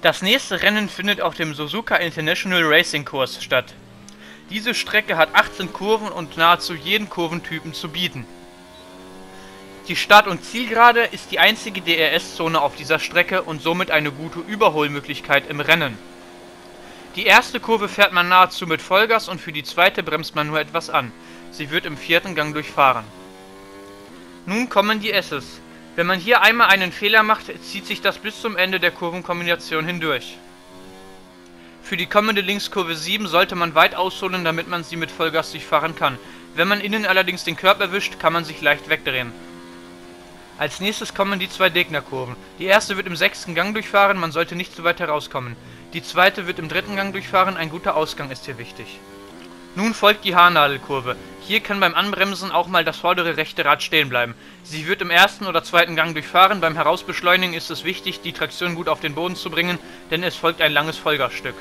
Das nächste Rennen findet auf dem Suzuka International Racing Kurs statt. Diese Strecke hat 18 Kurven und nahezu jeden Kurventypen zu bieten. Die Start- und Zielgerade ist die einzige DRS-Zone auf dieser Strecke und somit eine gute Überholmöglichkeit im Rennen. Die erste Kurve fährt man nahezu mit Vollgas und für die zweite bremst man nur etwas an. Sie wird im vierten Gang durchfahren. Nun kommen die S's. Wenn man hier einmal einen Fehler macht, zieht sich das bis zum Ende der Kurvenkombination hindurch. Für die kommende Linkskurve 7 sollte man weit ausholen, damit man sie mit Vollgas durchfahren kann. Wenn man innen allerdings den Curb erwischt, kann man sich leicht wegdrehen. Als nächstes kommen die zwei Gegnerkurven. Die erste wird im 6. Gang durchfahren, man sollte nicht zu weit herauskommen. Die zweite wird im 3. Gang durchfahren, ein guter Ausgang ist hier wichtig. Nun folgt die Haarnadelkurve. Hier kann beim Anbremsen auch mal das vordere rechte Rad stehen bleiben. Sie wird im 1. oder 2. Gang durchfahren, beim Herausbeschleunigen ist es wichtig, die Traktion gut auf den Boden zu bringen, denn es folgt ein langes Vollgasstück.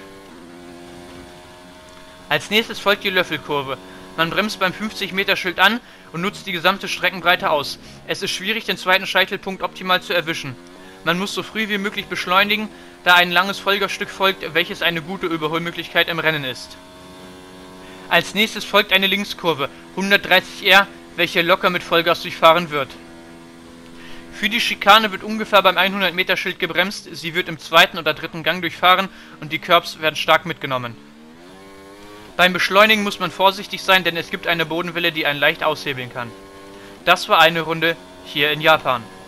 Als nächstes folgt die Löffelkurve. Man bremst beim 50-Meter-Schild an und nutzt die gesamte Streckenbreite aus. Es ist schwierig, den zweiten Scheitelpunkt optimal zu erwischen. Man muss so früh wie möglich beschleunigen, da ein langes Vollgasstück folgt, welches eine gute Überholmöglichkeit im Rennen ist. Als nächstes folgt eine Linkskurve, 130R, welche locker mit Vollgas durchfahren wird. Für die Schikane wird ungefähr beim 100-Meter-Schild gebremst, sie wird im 2. oder 3. Gang durchfahren und die Curbs werden stark mitgenommen. Beim Beschleunigen muss man vorsichtig sein, denn es gibt eine Bodenwelle, die einen leicht aushebeln kann. Das war eine Runde hier in Japan.